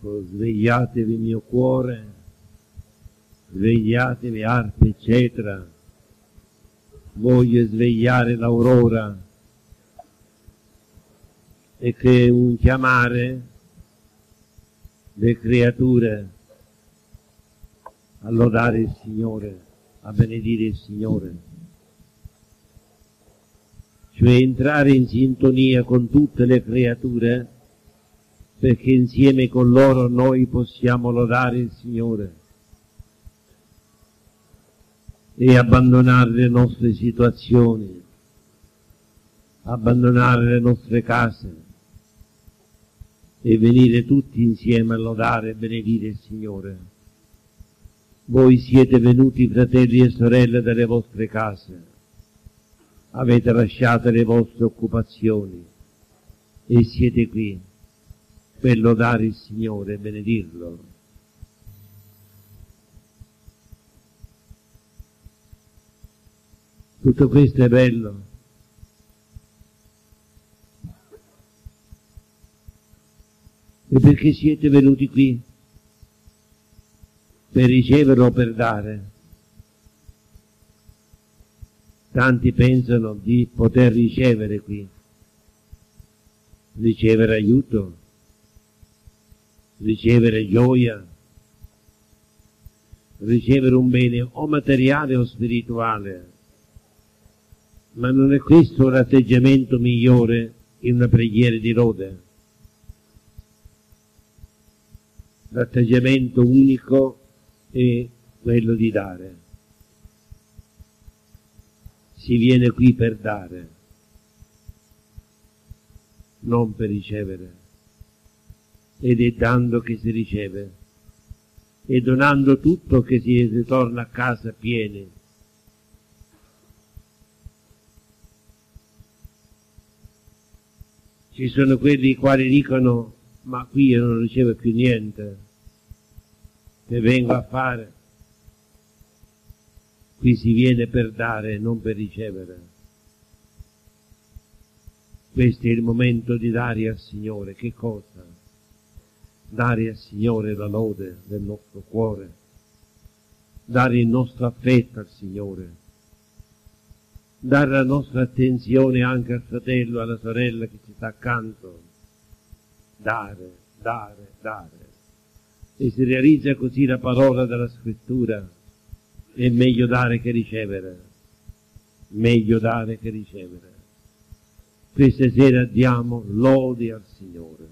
Ecco, svegliatevi mio cuore, svegliatevi arpe eccetera, voglio svegliare l'aurora, e che un chiamare le creature a lodare il Signore, a benedire il Signore, cioè entrare in sintonia con tutte le creature, perché insieme con loro noi possiamo lodare il Signore e abbandonare le nostre situazioni, abbandonare le nostre case e venire tutti insieme a lodare e benedire il Signore. Voi siete venuti, fratelli e sorelle, dalle vostre case, avete lasciato le vostre occupazioni e siete qui per lodare il Signore e benedirlo. Tutto questo è bello. E perché siete venuti qui? Per ricevere o per dare? Tanti pensano di poter ricevere qui, ricevere aiuto, ricevere gioia, ricevere un bene o materiale o spirituale, ma non è questo l'atteggiamento migliore in una preghiera di lode. L'atteggiamento unico è quello di dare. Si viene qui per dare, non per ricevere. Ed è dando che si riceve, e donando tutto che si ritorna a casa pieni. Ci sono quelli i quali dicono: ma qui io non ricevo più niente, che vengo a fare? Qui si viene per dare, non per ricevere. Questo è il momento di dare al Signore. Che cosa? Dare al Signore la lode del nostro cuore, dare il nostro affetto al Signore, dare la nostra attenzione anche al fratello, alla sorella che ci sta accanto. Dare, dare, dare. E si realizza così la parola della Scrittura: è meglio dare che ricevere, meglio dare che ricevere. Questa sera diamo lodi al Signore.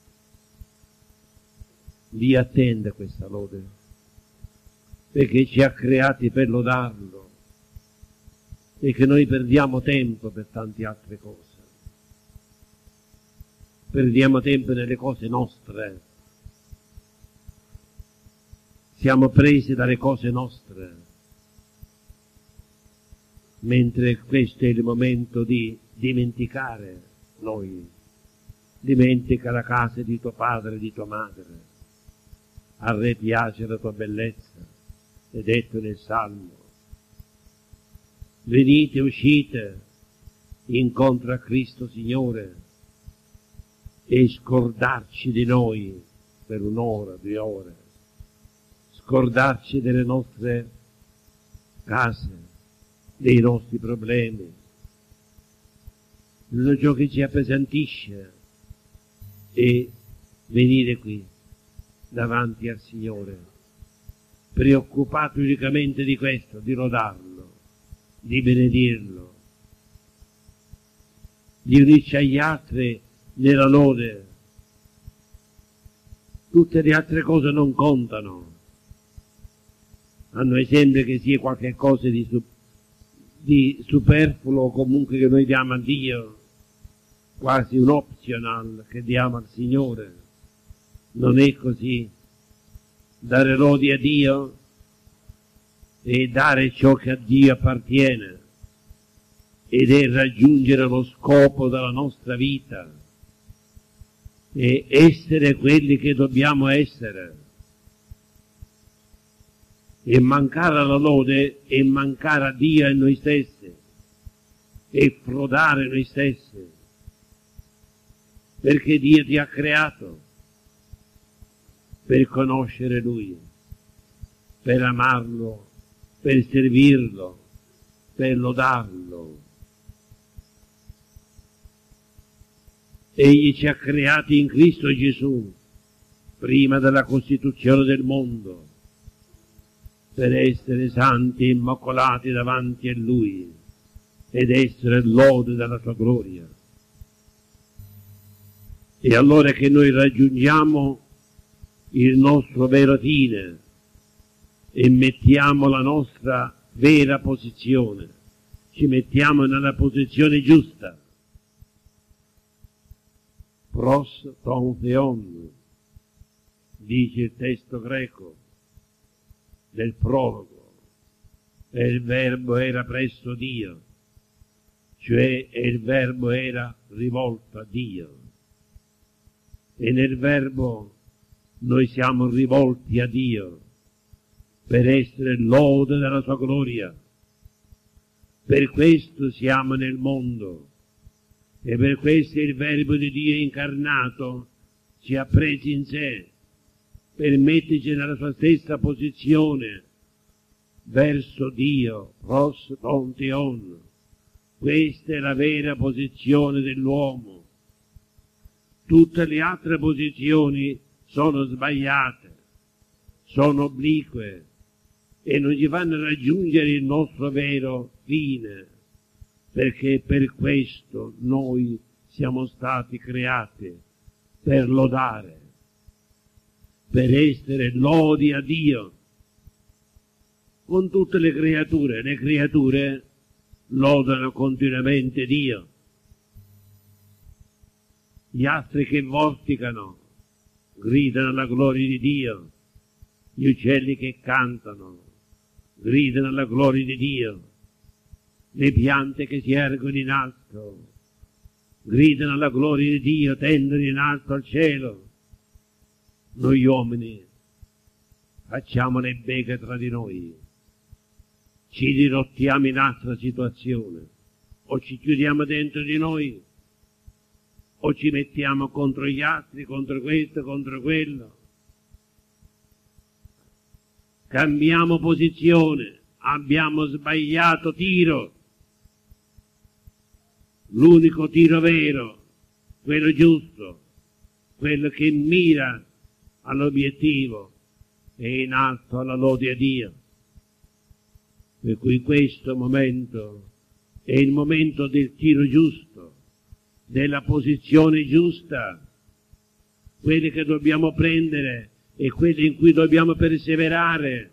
Vi attende questa lode, perché ci ha creati per lodarlo, e che noi perdiamo tempo per tante altre cose. Perdiamo tempo nelle cose nostre, siamo presi dalle cose nostre, mentre questo è il momento di dimenticare noi. Dimentica la casa di tuo padre e di tua madre. A Re piace la tua bellezza, è detto nel Salmo. Venite, uscite incontro a Cristo Signore e scordarci di noi per un'ora, 2 ore, scordarci delle nostre case, dei nostri problemi, tutto ciò che ci appesantisce, e venire qui davanti al Signore, preoccupato unicamente di questo, di lodarlo, di benedirlo, di unirci agli altri nella lode. Tutte le altre cose non contano. A noi sembra che sia qualche cosa di superfluo, o comunque che noi diamo a Dio, quasi un optional che diamo al Signore. Non è così. Dare lodi a Dio e dare ciò che a Dio appartiene, ed è raggiungere lo scopo della nostra vita e essere quelli che dobbiamo essere. E mancare alla lode è mancare a Dio e a noi stessi, e frodare noi stessi, perché Dio ti ha creato per conoscere Lui, per amarlo, per servirlo, per lodarlo. Egli ci ha creati in Cristo Gesù, prima della costituzione del mondo, per essere santi e immacolati davanti a Lui ed essere lode della sua gloria. E allora che noi raggiungiamo il nostro vero fine e mettiamo la nostra vera posizione, ci mettiamo nella posizione giusta. Pros ton theon, dice il testo greco del prologo, e il verbo era presso Dio, cioè il verbo era rivolto a Dio. E nel verbo noi siamo rivolti a Dio per essere lode della sua gloria. Per questo siamo nel mondo e per questo il verbo di Dio incarnato ci ha presi in sé per metterci nella sua stessa posizione verso Dio, pros ton theon. Questa è la vera posizione dell'uomo. Tutte le altre posizioni sono sbagliate, sono oblique e non ci fanno raggiungere il nostro vero fine, perché per questo noi siamo stati creati, per lodare, per essere lodi a Dio. Con tutte le creature lodano continuamente Dio. Gli astri che vorticano gridano la gloria di Dio, gli uccelli che cantano gridano la gloria di Dio, le piante che si ergono in alto gridano la gloria di Dio, tendono in alto al cielo. Noi uomini facciamo le beghe tra di noi, ci dirottiamo in altra situazione, o ci chiudiamo dentro di noi, o ci mettiamo contro gli altri, contro questo, contro quello. Cambiamo posizione, abbiamo sbagliato tiro. L'unico tiro vero, quello giusto, quello che mira all'obiettivo e in alto alla lode a Dio. Per cui questo momento è il momento del tiro giusto, della posizione giusta, quelle che dobbiamo prendere e quelle in cui dobbiamo perseverare.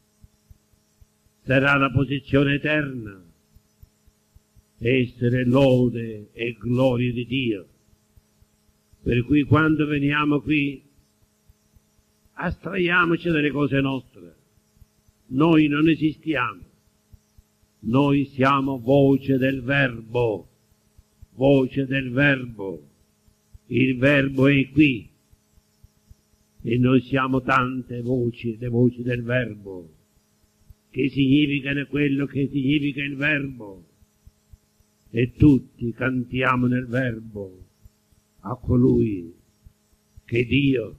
Sarà la posizione eterna, essere lode e gloria di Dio. Per cui quando veniamo qui astraiamoci dalle cose nostre. Noi non esistiamo, noi siamo voce del Verbo, voce del Verbo. Il Verbo è qui e noi siamo tante voci, le voci del Verbo, che significano quello che significa il Verbo, e tutti cantiamo nel Verbo a colui che Dio,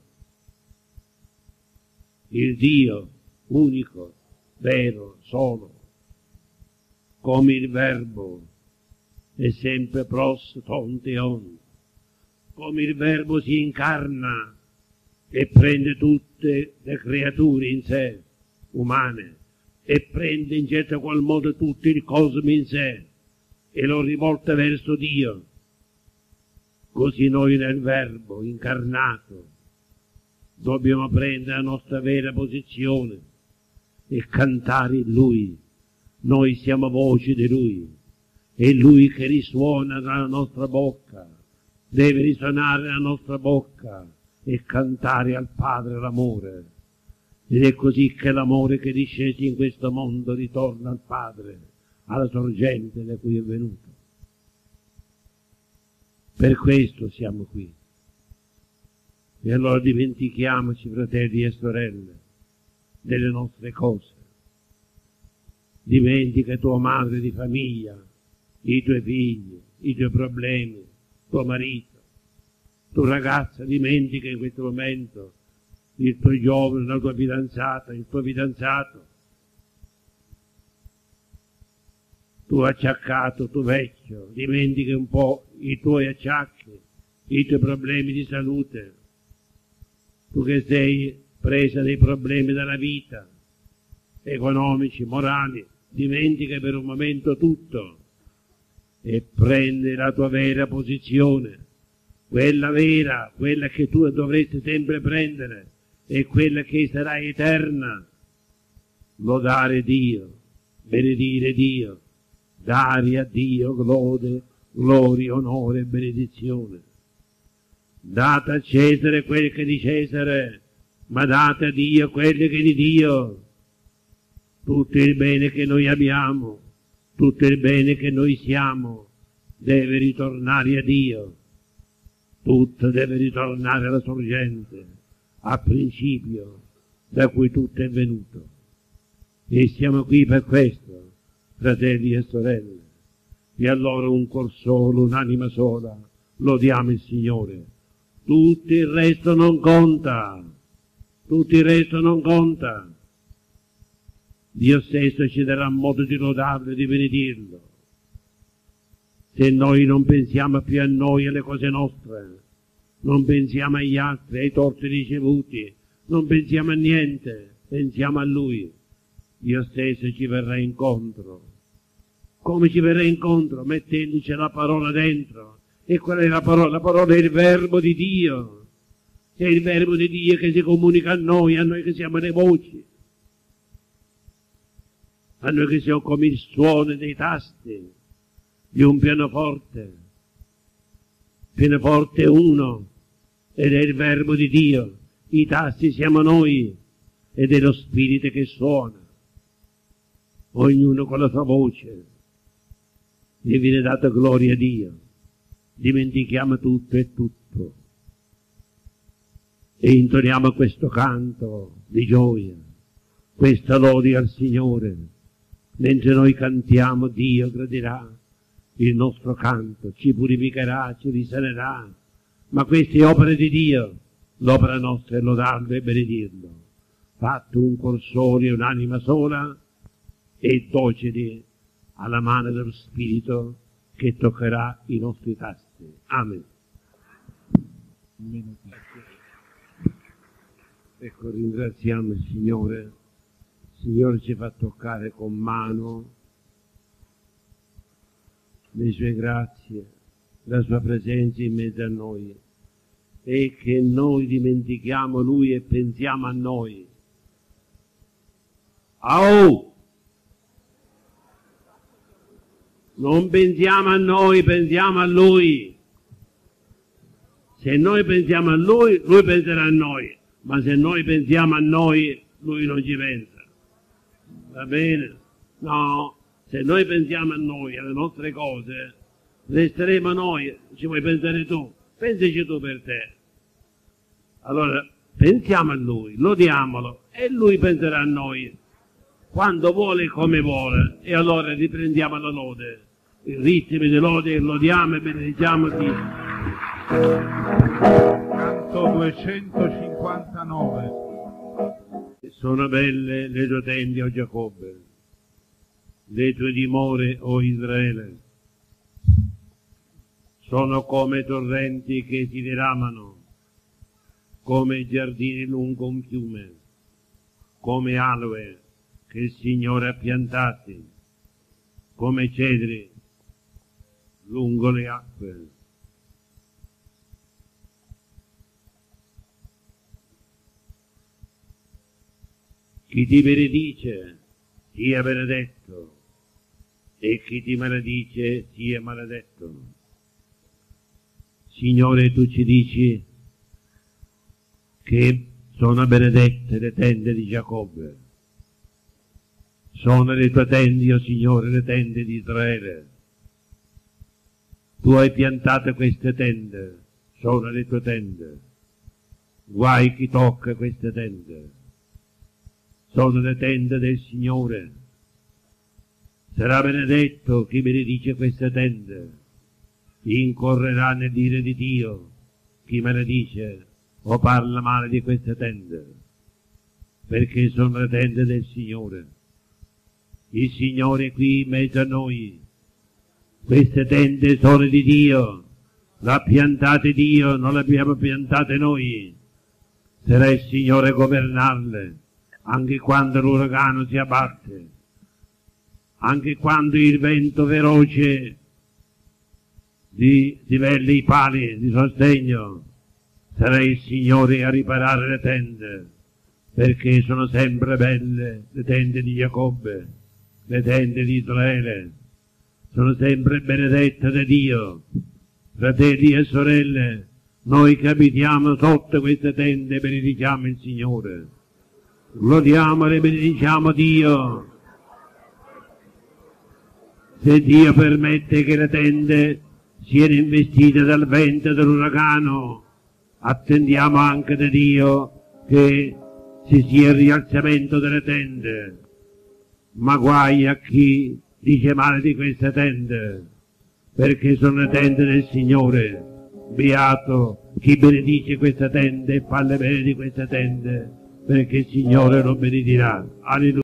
il Dio unico, vero, solo, come il Verbo è sempre pros ton theon, come il Verbo si incarna e prende tutte le creature in sé, umane, e prende in certo qual modo tutto il cosmo in sé e lo rivolta verso Dio. Così noi nel Verbo incarnato dobbiamo prendere la nostra vera posizione e cantare in Lui. Noi siamo voci di Lui, è Lui che risuona dalla nostra bocca, deve risuonare nella nostra bocca e cantare al Padre l'amore. Ed è così che l'amore che discese in questo mondo ritorna al Padre, alla sorgente da cui è venuto. Per questo siamo qui. E allora dimentichiamoci, fratelli e sorelle, delle nostre cose. Dimentica tua madre di famiglia, i tuoi figli, i tuoi problemi, tuo marito. Tu ragazza, dimentica in questo momento il tuo giovane, la tua fidanzata, il tuo fidanzato, tu acciaccato, tu vecchio, dimentichi un po' i tuoi acciacchi, i tuoi problemi di salute, tu che sei presa dei problemi della vita, economici, morali, dimentica per un momento tutto e prendi la tua vera posizione, quella vera, quella che tu dovresti sempre prendere e quella che sarà eterna. Lodare Dio, benedire Dio, dare a Dio lode, gloria, onore e benedizione. Date a Cesare quel che è di Cesare, ma date a Dio quel che è di Dio. Tutto il bene che noi abbiamo, tutto il bene che noi siamo, deve ritornare a Dio. Tutto deve ritornare alla sorgente, al principio, da cui tutto è venuto. E siamo qui per questo, fratelli e sorelle. E allora un cuor solo, un'anima sola, lodiamo il Signore. Tutto il resto non conta, tutto il resto non conta. Dio stesso ci darà modo di lodarlo e di benedirlo. Se noi non pensiamo più a noi e alle cose nostre, non pensiamo agli altri, ai torti ricevuti, non pensiamo a niente, pensiamo a Lui, Dio stesso ci verrà incontro. Come ci verrà incontro? Mettendoci la parola dentro. E qual è la parola? La parola è il verbo di Dio. È il verbo di Dio che si comunica a noi che siamo le voci, a noi che siamo come il suono dei tasti di un pianoforte. Pianoforte uno, ed è il verbo di Dio. I tasti siamo noi, ed è lo Spirito che suona. Ognuno con la sua voce. Gli viene data gloria a Dio. Dimentichiamo tutto e tutto. E intoniamo questo canto di gioia, questa lode al Signore. Mentre noi cantiamo, Dio gradirà il nostro canto, ci purificherà, ci risanerà. Ma queste opere di Dio, l'opera nostra è lodarlo e benedirlo. Fatto un cuor solo e un'anima sola, e docili alla mano dello Spirito che toccherà i nostri tasti. Amen. Ecco, ringraziamo il Signore. Il Signore ci fa toccare con mano le sue grazie, la sua presenza in mezzo a noi, e che noi dimentichiamo Lui e pensiamo a noi. Au! Non pensiamo a noi, pensiamo a Lui. Se noi pensiamo a Lui, Lui penserà a noi, ma se noi pensiamo a noi, Lui non ci pensa. Va bene? No, se noi pensiamo a noi, alle nostre cose, resteremo noi. Ci vuoi pensare tu? Pensaci tu per te. Allora, pensiamo a Lui, lodiamolo, e Lui penserà a noi quando vuole e come vuole, e allora riprendiamo la lode, il ritmo di lode, e lodiamo e benediciamo Dio. Canto 259. Sono belle le tue tende, o Giacobbe, le tue dimore, o Israele. Sono come torrenti che si diramano, come giardini lungo un fiume, come aloe che il Signore ha piantati, come cedri lungo le acque. Chi ti benedice sia benedetto, e chi ti maledice sia maledetto. Signore, tu ci dici che sono benedette le tende di Giacobbe. Sono le tue tende, o Signore, le tende di Israele. Tu hai piantato queste tende, sono le tue tende. Guai chi tocca queste tende. Sono le tende del Signore. Sarà benedetto chi benedice queste tende. Incorrerà nel dire di Dio chi maledice o parla male di queste tende, perché sono le tende del Signore. Il Signore è qui in mezzo a noi. Queste tende sono di Dio, l'ha piantate Dio, non le abbiamo piantate noi. Sarà il Signore a governarle, anche quando l'uragano si abbatte, anche quando il vento feroce divella i pali di sostegno. Sarà il Signore a riparare le tende, perché sono sempre belle le tende di Giacobbe, le tende di Israele, sono sempre benedette da Dio. Fratelli e sorelle, noi che abitiamo sotto queste tende benediciamo il Signore, gloriamo e benediciamo Dio. Se Dio permette che le tende siano investite dal vento e dall'uragano, attendiamo anche da Dio che ci sia il rialzamento delle tende. Ma guai a chi dice male di queste tende, perché sono le tende del Signore. Beato chi benedice queste tende e fa le bene di queste tende, perché il Signore lo benedirà. Alleluia.